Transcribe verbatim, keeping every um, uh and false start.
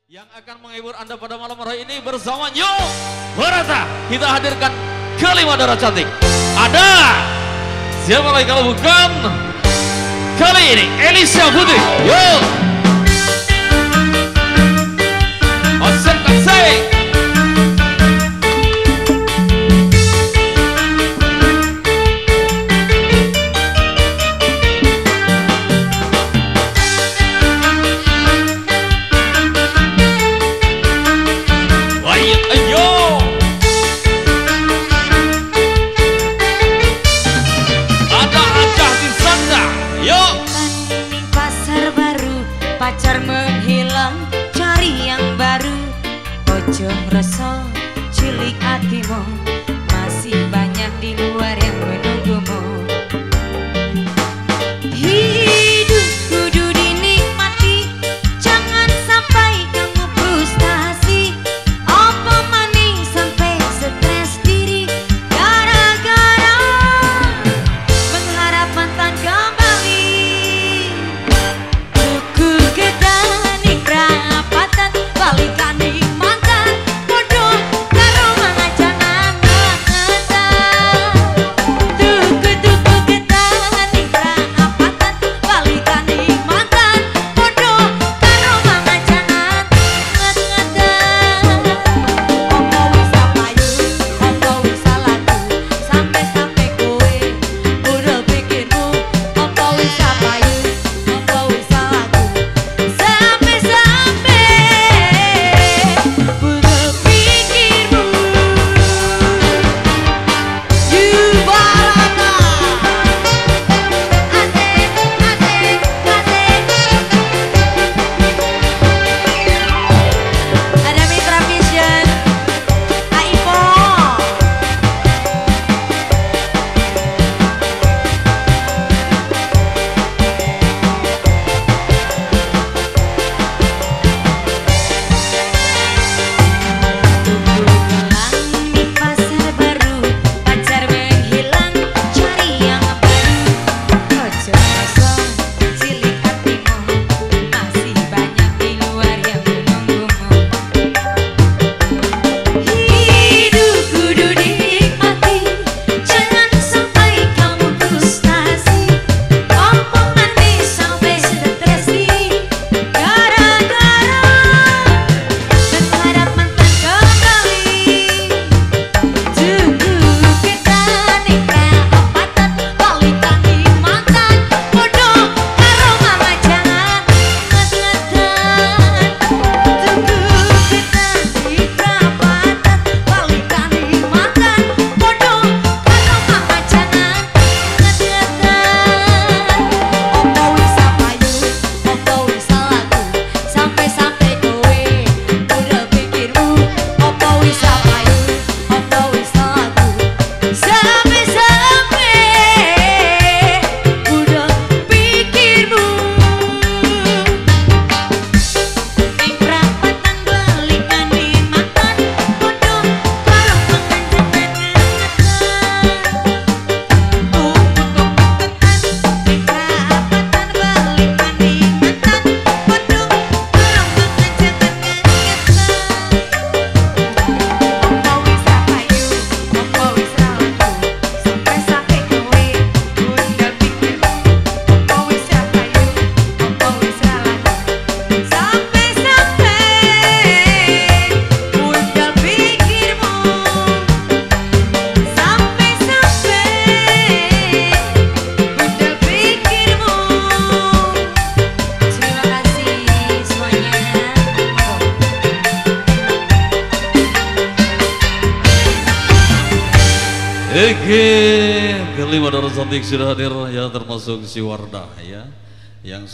Yang akan menghibur Anda pada malam hari ini bersama Yo Barata, kita hadirkan kelima darah cantik. Ada siapa lagi kalau bukan kali ini Elisa Putri. Yo Asik asik. Pacar menghilang, cari yang baru. Ojo rasa cilik hatimu, masih banyak di luar yang menunggumu. Hidup kudu dinikmati, jangan sampai kamu frustasi. Apa maning sampai stres diri gara-gara mengharap mantan kembali. Oke, kelima darah cantik sudah hadir ya, termasuk si Wardah ya, yang